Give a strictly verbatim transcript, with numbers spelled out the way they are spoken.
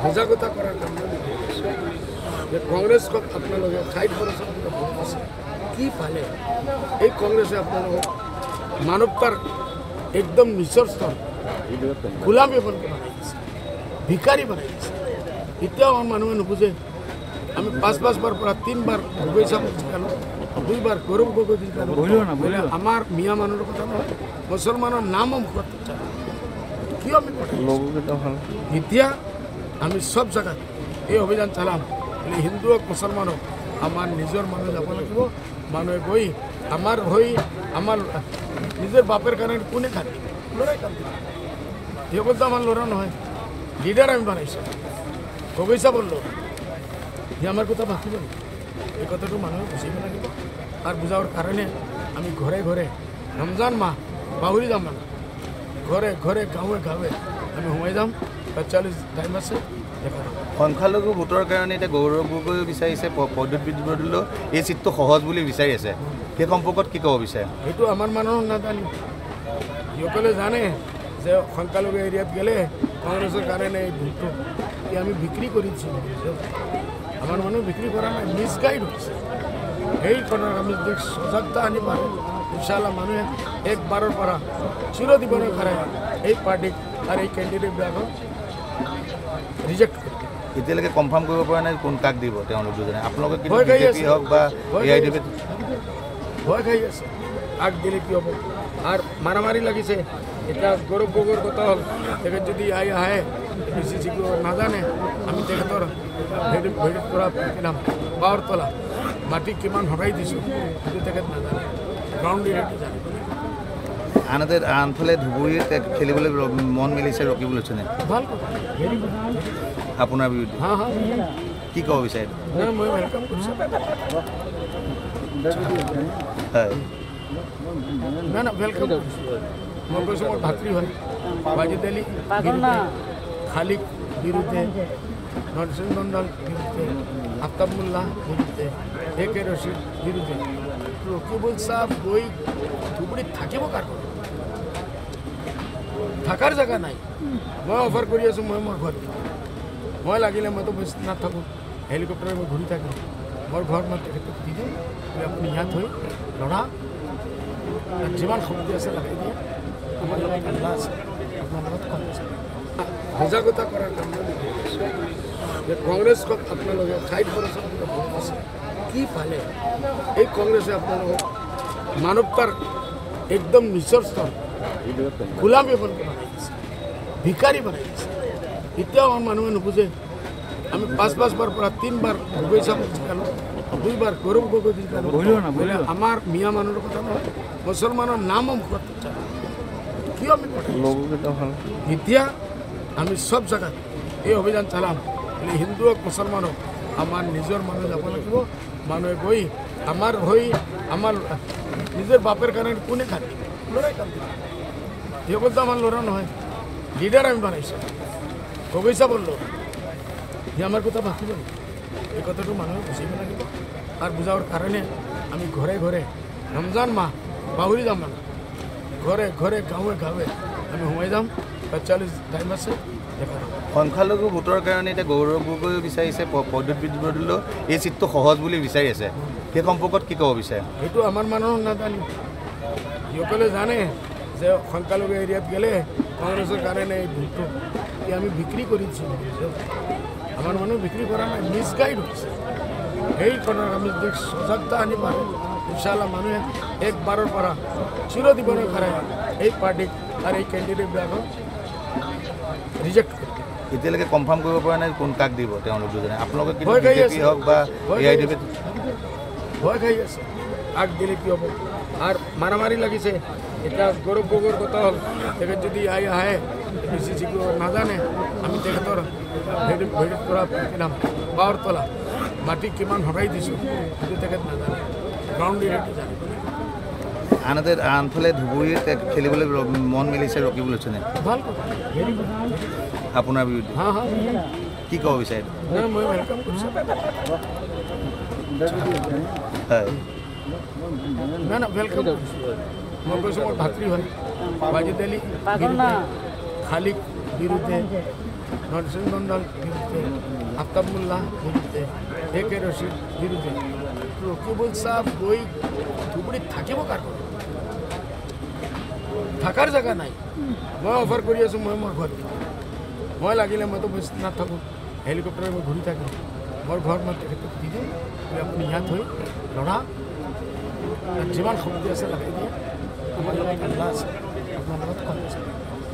সজাগতা কৰাৰ কাৰণে যে কংগ্ৰেছক আপোনালোকে ষাঠি পাৰ্চেণ্ট ভোট দিছে কি পালে এই কংগ্ৰেছে আপোনালোকক মানৱতাৰ একদম নিচৰ স্তৰ গোলামী বনাই দিছে ভিকাৰী বনাই দিছে এতিয়াও আমাৰ মানুহে নুবুজে আমি পাঁচ পাঁচবাৰ পৰা তিনিবাৰ গগৈ চাহাবক জিকালোঁ দুইবাৰ গৌৰৱ গগৈ জিকালোঁ আমাৰ মিয়া মানুহৰ কথা নহয় মুছলমানৰ নাম মুখত কিয় আমি এতিয়া আমি সব জায়গাত এই অভিযান চালাম হিন্দু হোক মুছলমান হোক আমার নিজের মানুষ যাব লাগিব মানুষে গই আমার হয়ে আমার নিজের বাপের কারণে কোনে খান লড়াই কান এগুলো তো আমার লড়া নয় লিডার আমি বানাইছি গগৈসা বলল যে আমার কথা ভাবিব এই কথাটা মানুষ বুঝিব লাগিব আর বুঝার কারণে আমি ঘরে ঘরে রমজান মাহ বাহুরি যাম মানে ঘরে ঘরে গাঁৱে গাঁৱে আমি সোমাই যাম চল্লিছ টাইম আছে দেখা সংখ্যালঘু ভোটৰ কাৰণে এতিয়া গৌৰৱ গগৈ বিচাৰিছে পদ্ধতি বদলিলেও এই চিটটো সহজ বুলি বিচাৰি আছে সেই সম্পৰ্কত কি ক'ব বিচাৰে সেইটো আমাৰ মানুহক নাজানি যিসকলে জানে যে সংখ্যালঘু এৰিয়াত গেলে কংগ্ৰেছৰ কাৰণে এই ভোটটো আমি বিক্ৰী কৰিছোঁ আমাৰ মানুহ বিক্ৰী কৰা নাই মিছগাইড হৈছে সেই কথাত আমি যদি সজাগতা আনি পাৰোঁ ইনশাআল্লাহ মানুহে একবাৰৰ পৰা চিৰদিনৰ কাৰণে এই পাৰ্টিক আৰু এই কেণ্ডিডেটবিলাকক ৰিজেক্ট কৰিব এতিয়ালৈকে কনফাৰ্ম কৰিব পৰা নাই কোন কাক দিব তেওঁলোক দুজনে আপোনালোকে কি বিজেপি হওক বা এআইডিএফ ভয় খাই আছে আগ দিলে কি হ'ব আর মারামারি লাগিছে এটা গৌরব গগৈর কথা হল তেখেত যদি আই আহে বেশি শিখিব নাজানে আমি তেখেতর ভেড়ি ভেড়িত করা কিনাম পাওয়ার তলা মাটি কিমান হরাই দিছোঁ কিন্তু তেখেত নাজানে গ্রাউন্ড রিয়েলিটি জানিব আনহাতে আনফালে ধুবুৰীত খেলিবলৈ মন মেলিছে ৰকিবুল হুছেইনে ভাল কথা ভেৰি গুড আপোনাৰ বিৰুদ্ধে হা হা কি ক'ব বিচাৰে মই ওয়েলকাম কৰিছোঁ হয় না না ওয়েলকাম মই কৈছোঁ মোৰ ভাতৃ হয় ৱাজিদ আলী খালিক বিৰুদ্ধে নৰসিংহ মণ্ডল বিৰুদ্ধে আফতাব মোল্লা বিৰুদ্ধে এ কে ৰচিদ বিৰুদ্ধে রকিবুল সাহেব গই ধুবুৰীত থাকিব কাৰ থাকাৰ জায়গা নাই মই অফাৰ কৰি আছোঁ মই মোৰ ঘৰত মই লাগিলে মইতো বেছি নাথাকোঁ হেলিকপ্টাৰে মই ঘূৰি থাকিম মোৰ ঘৰত মই তেখেতক দি দিম আপুনি ইয়াত হৈ লৰা যিমান শক্তি আছে লগাই দিয়ে আমাৰ লগত আল্লাহ আছে আপোনাৰ লগত কম আছে সজাগতা কৰাৰ কাৰণে যে কংগ্ৰেছক আপোনালোকে ষাঠি পাৰ্চেণ্ট ভোট দিছে কি পালে এই কংগ্ৰেছে আপোনালোকক মানৱতাৰ একদম নিচৰ স্তৰ গোলামী বনাই দিছে ভিকাৰী বনাই দিছে এতিয়াও আমাৰ মানুহে নুবুজে আমি পাঁচ পাঁচবাৰ পৰা তিনিবাৰ গগৈ চাহাবক জিকালোঁ দুইবাৰ গৌৰৱ গগৈ জিকালোঁ আমাৰ মিয়া মানুহৰ কথা নহয় মুছলমানৰ নাম মুখত কিয় আমি এতিয়া আমি সব জায়গাত এই অভিযান চালাম হিন্দু হোক মুছলমান হোক আমার নিজের মানুষ যাব লাগিব মানুষে গই আমার হয়ে আমার নিজের বাপের কারণে কোনে খান লড়াই কান এগুলো তো আমার লড়া নয় লিডার আমি বানাইছি গগৈসা বলল যে আমার কথা ভাবিব এই কথাটা মানুষ বুঝিব লাগিব আর বুঝার কারণে আমি ঘরে ঘরে রমজান মাহ বাহুরি যাম মানে ঘরে ঘরে গাঁৱে গাঁৱে আমি সোমাই যাম চল্লিছ টাইম আছে দেখা সংখ্যালঘু ভোটৰ কাৰণে এতিয়া গৌৰৱ গগৈ বিচাৰিছে পদ্ধতি বদলিলেও এই চিটটো সহজ বুলি বিচাৰি আছে সেই সম্পৰ্কত কি ক'ব বিচাৰে সেইটো আমাৰ মানুহক নাজানি যিসকলে জানে যে সংখ্যালঘু এৰিয়াত গেলে কংগ্ৰেছৰ কাৰণে এই ভোটটো আমি বিক্ৰী কৰিছোঁ আমাৰ মানুহ বিক্ৰী কৰা নাই মিছগাইড হৈছে সেই কথাত আমি যদি সজাগতা আনি পাৰোঁ ইনশাআল্লাহ মানুহে একবাৰৰ পৰা চিৰদিনৰ কাৰণে এই পাৰ্টিক আৰু এই কেণ্ডিডেটবিলাকক ৰিজেক্ট কৰিব এতিয়ালৈকে কনফাৰ্ম কৰিব পৰা নাই কোন কাক দিব তেওঁলোক দুজনে আপোনালোকে কি বিজেপি হওক বা এআইডিএফ ভয় খাই আছে আগ দিলে কি হ'ব আর মারামারি লাগিছে এটা গৌরব গগৈর কথা হল তেখেত যদি আই আহে বেশি শিখিব নাজানে আমি তেখেতর ভেড়ি ভেড়িত করা কিনাম পাওয়ার তলা মাটি কিমান হরাই দিছোঁ কিন্তু তেখেত নাজানে গ্রাউন্ড রিয়েলিটি জানিব আনহাতে আনফালে ধুবুৰীত খেলিবলৈ মন মেলিছে ৰকিবুল হুছেইনে ভাল কথা ভেৰি গুড আপোনাৰ বিৰুদ্ধে হা হা কি ক'ব বিচাৰে মই ওয়েলকাম কৰিছোঁ হয় না না ওয়েলকাম কৰিছোঁ মই কৈছোঁ মোৰ ভাতৃ হয় ৱাজিদ আলী খালিক বিৰুদ্ধে নরসিং মন্ডল বিরুদ্ধে, আফতাব মোল্লা বিরুদ্ধে, এ কে রশিদ বিরুদ্ধে রকিবুল সাহ ওই ধুবুৰীত থাকিব কাৰ ঘৰত থাকাৰ জেগা নাই মই অফাৰ কৰি আছোঁ মই মোৰ ঘৰত মই লাগিলে মইতো বেছি নাথাকোঁ হেলিকপ্টাৰে মই ঘূৰি থাকিম মোৰ ঘৰত মই তেখেতক দি দিম আপুনি ইয়াত হৈ লৰা যিমান শক্তি আছে লগাই দিয়ে আমাৰ লগত আল্লাহ আছে আপোনাৰ লগত কম আছে